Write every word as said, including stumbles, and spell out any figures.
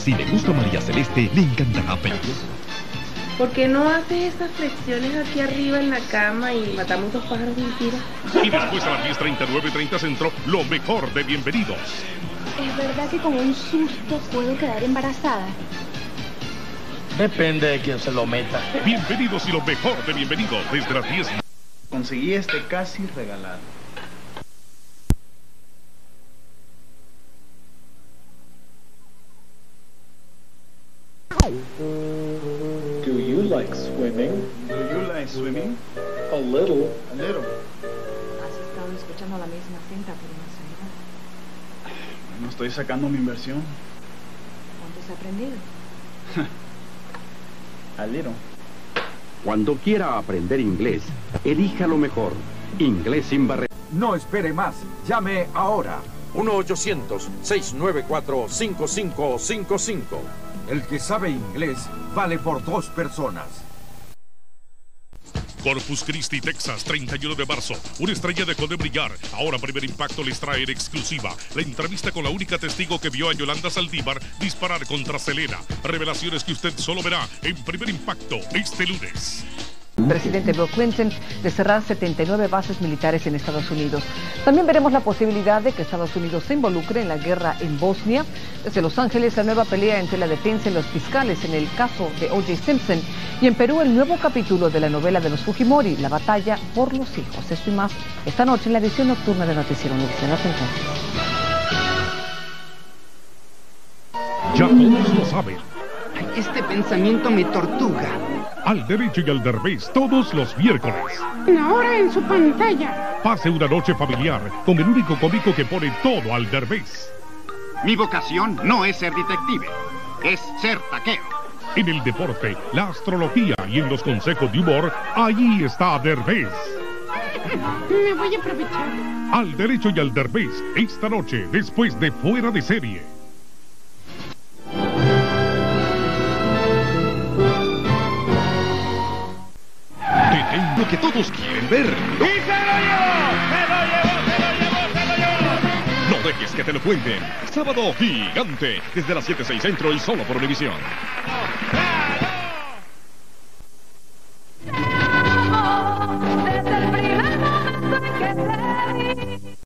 Si le gusta María Celeste, le encantará Pelusa. ¿Por qué no haces estas flexiones aquí arriba en la cama y matamos dos pájaros de un tiro? Y después a las diez treinta y nueve treinta Centro, lo mejor de Bienvenidos. ¿Es verdad que con un susto puedo quedar embarazada? Depende de quién se lo meta. Bienvenidos y lo mejor de Bienvenidos desde las diez. Conseguí este casi regalado. Do you like swimming? Do you like swimming? A little. A little. ¿Has estado escuchando la misma cinta por una semana? No estoy sacando mi inversión. ¿Cuánto has aprendido? A little. Cuando quiera aprender inglés, elija lo mejor. Inglés sin barreras. No espere más. Llame ahora. uno ochocientos, seiscientos noventa y cuatro, cincuenta y cinco cincuenta y cinco. El que sabe inglés vale por dos personas. Corpus Christi, Texas, treinta y uno de marzo. Una estrella dejó de brillar. Ahora Primer Impacto les trae en exclusiva la entrevista con la única testigo que vio a Yolanda Saldívar disparar contra Selena. Revelaciones que usted solo verá en Primer Impacto este lunes. Presidente Bill Clinton de cerrar setenta y nueve bases militares en Estados Unidos. También veremos la posibilidad de que Estados Unidos se involucre en la guerra en Bosnia. Desde Los Ángeles, la nueva pelea entre la defensa y los fiscales en el caso de O J Simpson. Y en Perú, el nuevo capítulo de la novela de los Fujimori, La batalla por los hijos. Esto y más esta noche en la edición nocturna de Noticiero Univisión. Hasta entonces. Ya todos lo saben. Este pensamiento me tortura. Al derecho y al derbez todos los miércoles. Ahora en su pantalla. Pase una noche familiar con el único cómico que pone todo al derbez. Mi vocación no es ser detective, es ser taquero. En el deporte, la astrología y en los consejos de humor, allí está Derbez. Me voy a aprovechar. Al derecho y al derbez, esta noche, después de Fuera de Serie. Lo que todos quieren ver. ¡Y se lo llevó! ¡Se lo llevó! ¡Se lo llevó! ¡Se lo llevó! No dejes que te lo cuenten. Sábado gigante, desde las siete seis Centro y solo por Univisión. ¡Ah!